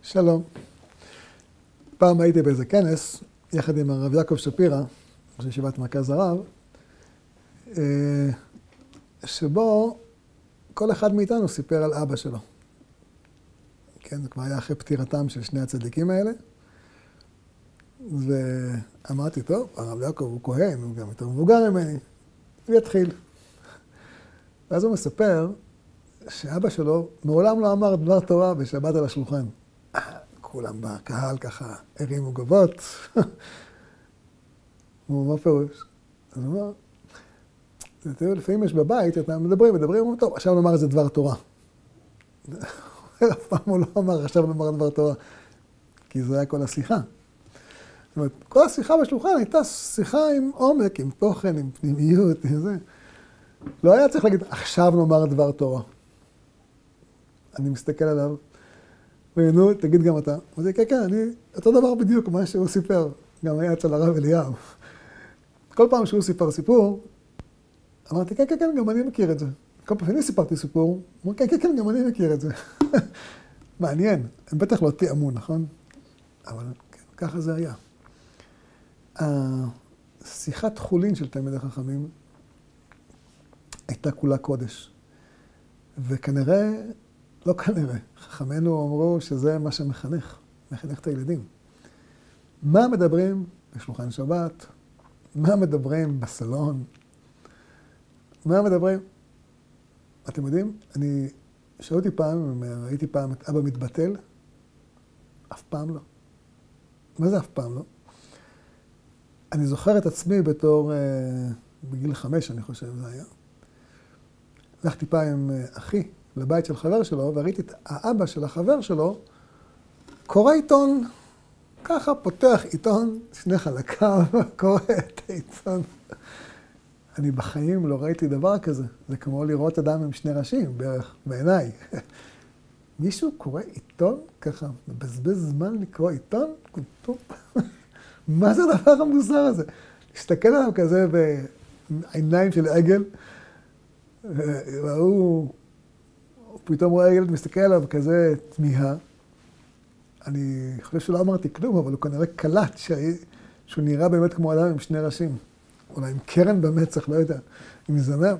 שלום. פעם הייתי באיזה כנס, יחד עם הרב יעקב שפירא, ראש ישיבת מרכז הרב, שבו כל אחד מאיתנו סיפר על אבא שלו. כן, זה כבר היה אחרי פטירתם של שני הצדיקים האלה. ואמרתי, טוב, הרב יעקב הוא כהן, הוא גם יותר מבוגר ממני, הוא יתחיל. ואז הוא מספר שאבא שלו מעולם לא אמר דבר תורה בשבת על השולחן. כולם בקהל ככה הרימו גבות. הוא אומר, מה פירוש? אז הוא אומר, תראו, לפעמים יש בבית, אתם מדברים, אומרים, טוב, עכשיו נאמר איזה דבר תורה. אף פעם הוא לא אמר, עכשיו נאמר דבר תורה, כי זה היה כל השיחה. זאת אומרת, כל השיחה בשולחן הייתה שיחה עם עומק, עם תוכן, עם פנימיות, עם זה. לא היה צריך להגיד, עכשיו נאמר דבר תורה. אני מסתכל עליו, ונו, תגיד גם אתה. הוא אומר, כן, אני, אותו דבר בדיוק מה שהוא סיפר, גם היה אצל הרב אליהו. כל פעם שהוא סיפר סיפור, אמרתי, כן, גם אני מכיר את זה. כל פעם שאני סיפרתי סיפור, הוא אומר, כן, גם אני מכיר את זה. מעניין, הם בטח לא תיאמו, נכון? אבל כן, ככה זה היה. השיחת חולין של תלמידי חכמים הייתה כולה קודש. וכנראה, לא כנראה, חכמינו אמרו שזה מה שמחנך, מחנך את הילדים. מה מדברים בשולחן שבת? מה מדברים בסלון? מה מדברים? אתם יודעים, אני שאלתי פעם, ראיתי פעם את אבא מתבטל, אף פעם לא. מה זה אף פעם לא? אני זוכר את עצמי בתור, בגיל 5 אני חושב זה היה. הלכתי פעם עם אחי לבית של חבר שלו, וראיתי את האבא של החבר שלו, קורא עיתון, ככה פותח עיתון, שני חלקיו, קורא את העיתון. אני בחיים לא ראיתי דבר כזה. זה כמו לראות אדם עם שני ראשים, בערך, בעיניי. מישהו קורא עיתון ככה, מבזבז זמן לקרוא עיתון? מה זה הדבר המוזר הזה? להסתכל עליו כזה בעיניים של עגל, והוא פתאום רואה עגל, מסתכל עליו כזה תמיהה. אני חושב שלא אמרתי כלום, אבל הוא כנראה קלט שהוא נראה באמת כמו אדם עם שני ראשים. אולי עם קרן במצח, לא יודע, עם זנב.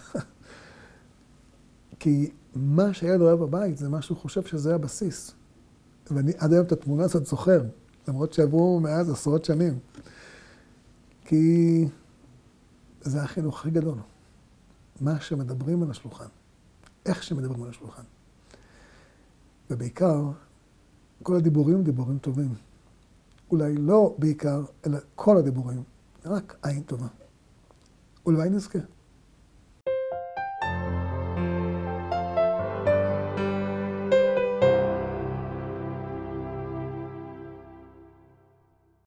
כי מה שהילד רואה בבית זה מה שהוא חושב שזה הבסיס. ואני עד היום את התמונה הזאת זוכר, למרות שעברו מאז עשרות שנים. כי זה החינוך הכי גדול. מה שמדברים על השולחן. איך שמדברים על השולחן. ובעיקר, כל הדיבורים דיבורים טובים. אולי לא בעיקר, אלא כל הדיבורים. רק עין טובה. ולוואי נזכה.